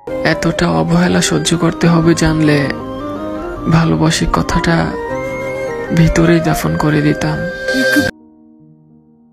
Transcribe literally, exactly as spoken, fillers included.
এতটা অবহেলা সহ্য করতে হবে জানলে ভালোবাসি কথাটা ভিতরেই দাফন করে দিতাম।